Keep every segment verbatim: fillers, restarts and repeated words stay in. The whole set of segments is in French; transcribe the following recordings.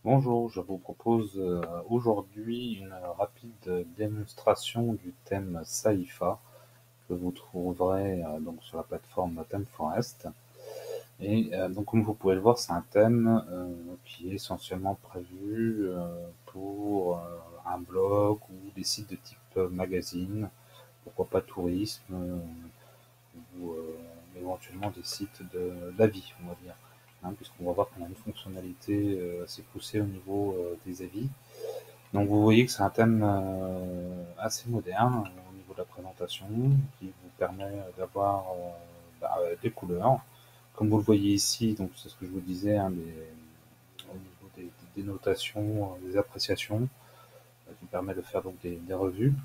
Bonjour, je vous propose euh, aujourd'hui une rapide démonstration du thème Saifa que vous trouverez euh, donc sur la plateforme ThemeForest. Et euh, donc comme vous pouvez le voir, c'est un thème euh, qui est essentiellement prévu euh, pour euh, un blog ou des sites de type magazine, pourquoi pas tourisme, euh, ou euh, éventuellement des sites de d'avis, on va dire. Hein, puisqu'on va voir qu'on a une fonctionnalité euh, assez poussée au niveau euh, des avis. Donc vous voyez que c'est un thème euh, assez moderne euh, au niveau de la présentation, qui vous permet d'avoir euh, bah, des couleurs. Comme vous le voyez ici, donc c'est ce que je vous disais, hein, des- au niveau des, des notations, euh, des appréciations, euh, qui permet de faire donc des, des revues.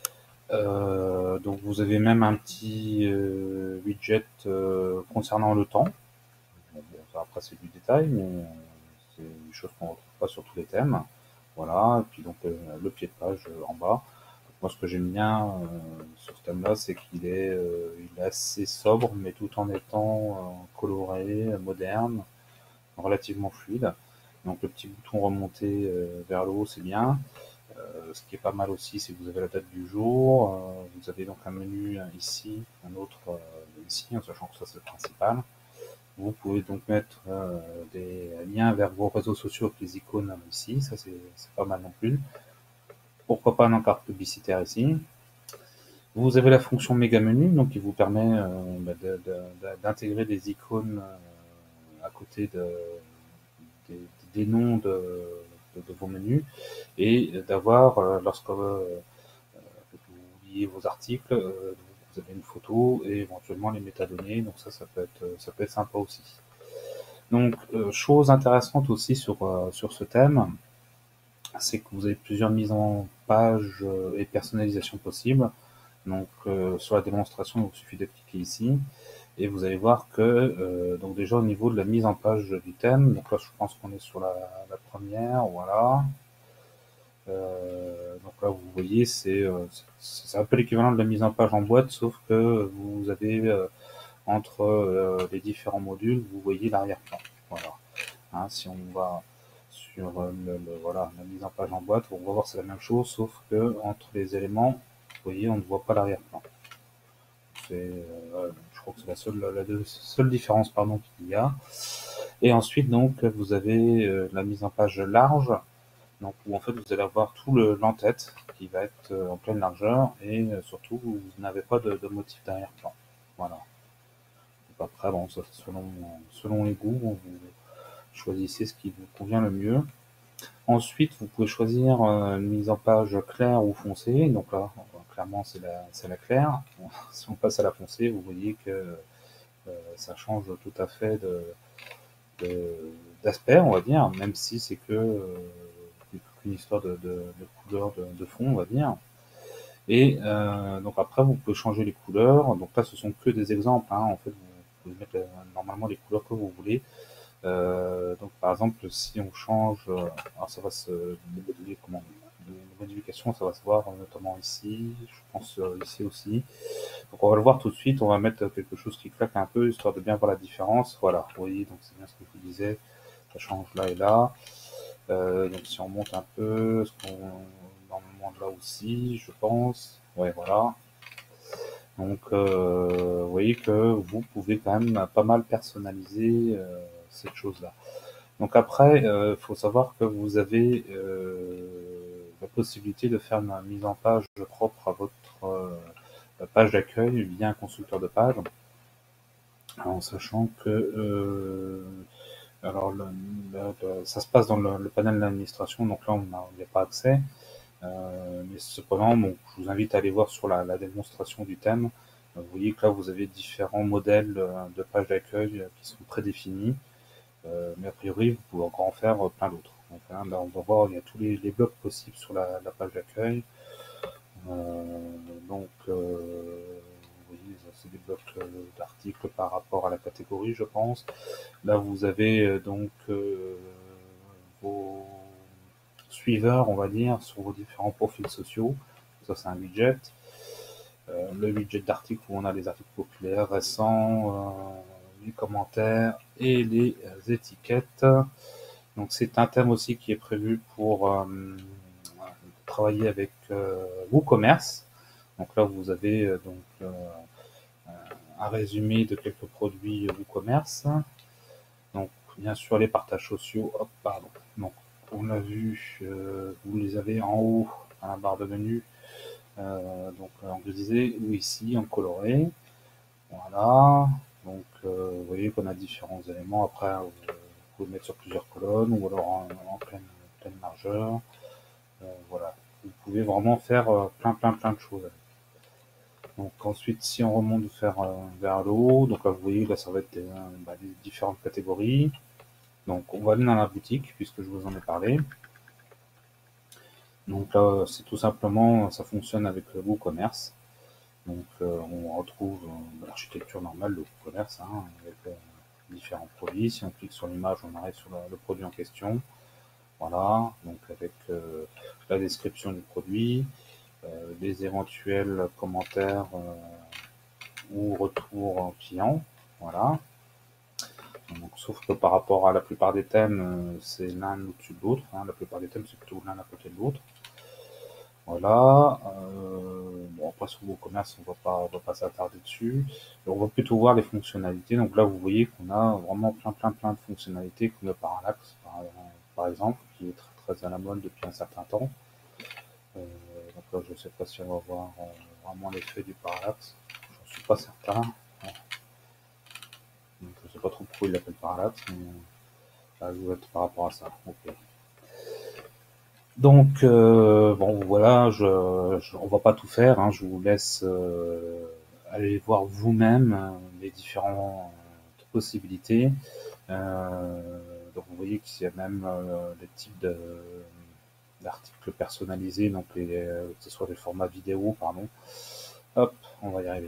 Euh, donc vous avez même un petit euh, widget euh, concernant le temps. Bon, bon, ça, après c'est du détail, mais euh, c'est une chose qu'on ne retrouve pas sur tous les thèmes. Voilà, et puis donc euh, le pied de page euh, en bas. Moi, ce que j'aime bien euh, sur ce thème-là, c'est qu'il est, euh, il est assez sobre, mais tout en étant euh, coloré, moderne, relativement fluide. Donc le petit bouton remonté euh, vers le haut, c'est bien. Euh, ce qui est pas mal aussi, c'est que vous avez la date du jour. Euh, vous avez donc un menu euh, ici, un autre euh, ici, en sachant que ça c'est le principal. Vous pouvez donc mettre euh, des liens vers vos réseaux sociaux avec les icônes ici, ça c'est pas mal non plus. Pourquoi pas un encart publicitaire ici. Vous avez la fonction méga menu, donc qui vous permet euh, bah, de- de- d'intégrer des icônes euh, à côté de, des, des noms de, de- de vos menus et d'avoir, euh, lorsque euh, vous liez vos articles, euh, vous avez une photo et éventuellement les métadonnées, donc ça, ça peut être, ça peut être sympa aussi. Donc, euh, chose intéressante aussi sur, euh, sur ce thème, c'est que vous avez plusieurs mises en page euh, et personnalisation possibles. Donc, euh, sur la démonstration, il vous suffit de cliquer ici et vous allez voir que, euh, donc déjà au niveau de la mise en page du thème, donc là je pense qu'on est sur la, la première, voilà. Euh, donc là vous voyez, c'est euh, c'est un peu l'équivalent de la mise en page en boîte, sauf que vous avez euh, entre euh, les différents modules, vous voyez l'arrière-plan. Voilà. Hein, si on va sur euh, le, le- voilà, la mise en page en boîte, on va voir c'est la même chose, sauf que entre les éléments, vous voyez, on ne voit pas l'arrière-plan. C'est, euh, je crois que c'est la seule, la deux- seule différence pardon, qu'il y a. Et ensuite, donc, vous avez euh, la mise en page large, donc, où en fait vous allez avoir tout le l'entête qui va être euh, en pleine largeur et euh, surtout vous n'avez pas de, de motif d'arrière-plan. Voilà. Donc après, bon, ça, selon, selon les goûts, vous choisissez ce qui vous convient le mieux. Ensuite, vous pouvez choisir euh, une mise en page claire ou foncée. Donc là, clairement, c'est la, c'est la claire. Si on passe à la foncée, vous voyez que euh, ça change tout à fait de, de- d'aspect, on va dire, même si c'est que euh, une histoire de, de, de couleur de, de fond, on va dire. Et euh, donc après, vous pouvez changer les couleurs. Donc là, ce sont que des exemples. Hein. En fait, vous pouvez mettre euh, normalement les couleurs que vous voulez. Euh, donc par exemple, si on change, euh, alors ça va se moduler comment de modification, ça va se voir euh, notamment ici, je pense euh, ici aussi. Donc on va le voir tout de suite, on va mettre quelque chose qui claque un peu, histoire de bien voir la différence. Voilà, vous voyez, donc c'est bien ce que je vous disais, ça change là et là. Euh, donc si on monte un peu, ce qu'on normalement là aussi, je pense. Ouais, voilà. Donc euh, vous voyez que vous pouvez quand même pas mal personnaliser euh, cette chose-là. Donc après, il euh, faut savoir que vous avez euh, la possibilité de faire une mise en page propre à votre euh, page d'accueil via un constructeur de page, en sachant que euh, alors le, le, le, ça se passe dans le, le panel d'administration, donc là on n'y a pas accès. Euh, mais cependant, bon, je vous invite à aller voir sur la, la démonstration du thème. Vous voyez que là vous avez différents modèles de pages d'accueil qui sont prédéfinis. Euh, mais a priori, vous pouvez encore en faire plein d'autres. Donc, hein, là, on va voir, il y a tous les, les blocs possibles sur la, la page d'accueil. Euh, donc, euh, vous voyez, c'est des blocs euh, d'articles par rapport à la catégorie, je pense. Là, vous avez euh, donc euh, vos suiveurs, on va dire, sur vos différents profils sociaux. Ça, c'est un widget. Euh, le widget d'articles où on a les articles populaires, récents, euh, les commentaires et les étiquettes. Donc c'est un thème aussi qui est prévu pour euh, travailler avec euh, WooCommerce. Donc là vous avez euh, donc euh, un résumé de quelques produits WooCommerce. Donc bien sûr les partages sociaux. Hop, pardon. Donc on a vu, euh, vous les avez en haut à la barre de menu. Euh, donc en grisé ou ici en coloré. Voilà. Donc euh, vous voyez qu'on a différents éléments. Après vous, vous pouvez mettre sur plusieurs colonnes ou alors en, en pleine, pleine largeur. Euh, voilà. Vous pouvez vraiment faire euh, plein plein plein de choses. Donc ensuite, si on remonte faire, euh, vers le haut, donc là vous voyez là ça va être des, euh, bah, les différentes catégories. Donc on va aller dans la boutique puisque je vous en ai parlé. Donc là c'est tout simplement, ça fonctionne avec le WooCommerce. Donc euh, on retrouve euh, l'architecture normale de WooCommerce hein, avec euh, différents produits. Si on clique sur l'image, on arrive sur le, le produit en question. Voilà, donc avec euh, la description du produit, euh, les éventuels commentaires euh, ou retours clients. Voilà. Donc, sauf que par rapport à la plupart des thèmes, euh, c'est l'un au-dessus de l'autre. Hein. La plupart des thèmes, c'est plutôt l'un à côté de l'autre. Voilà. Euh, bon, après, sur WooCommerce, on va pas, on va pas s'attarder dessus. Et on va plutôt voir les fonctionnalités. Donc là, vous voyez qu'on a vraiment plein, plein, plein de fonctionnalités, comme le parallaxe, par, par exemple, qui est très, très à la mode depuis un certain temps. Euh, donc là, je sais pas si on va voir euh, vraiment l'effet du parallaxe. Je suis pas certain. Donc, je sais pas trop pourquoi il l'appelle parallaxe, mais ça doit être par rapport à ça. Okay. Donc euh, bon voilà, je, je, on va pas tout faire, hein, je vous laisse euh, aller voir vous-même euh, les différentes possibilités. Euh, donc vous voyez qu'il y a même euh, des types de, d'articles personnalisés, donc les, que ce soit des formats vidéo, pardon. Hop, on va y arriver.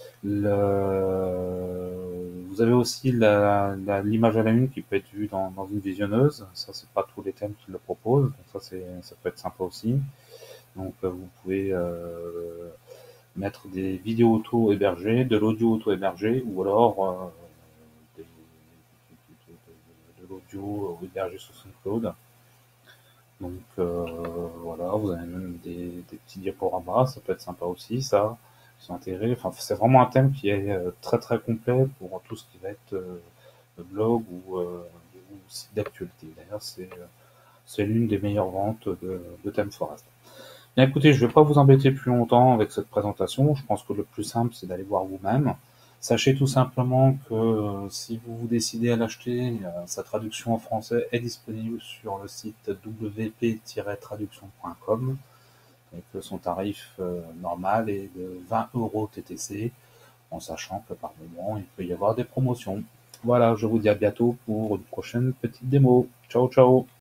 Le... Vous avez aussi la, la, l'image à la une qui peut être vue dans, dans une visionneuse. Ça, c'est pas tous les thèmes qui le proposent. Donc ça, c'est, ça peut être sympa aussi. Donc euh, vous pouvez euh, mettre des vidéos auto-hébergées, de l'audio auto-hébergé, ou alors euh, des, de, de, de l'audio hébergé sur SoundCloud. Donc euh, voilà, vous avez même des, des petits diaporamas, ça peut être sympa aussi, ça. Ils sont intégrés. Enfin, c'est vraiment un thème qui est euh, très très complet pour tout ce qui va être euh, blog ou, euh, ou site d'actualité. D'ailleurs, c'est euh, c'est l'une des meilleures ventes de, de ThemeForest. Bien écoutez, je ne vais pas vous embêter plus longtemps avec cette présentation. Je pense que le plus simple, c'est d'aller voir vous-même. Sachez tout simplement que euh, si vous vous décidez à l'acheter, euh, sa traduction en français est disponible sur le site w p tiret traduction point com et que son tarif euh, normal est de vingt euros T T C, en sachant que par moment, il peut y avoir des promotions. Voilà, je vous dis à bientôt pour une prochaine petite démo. Ciao, ciao!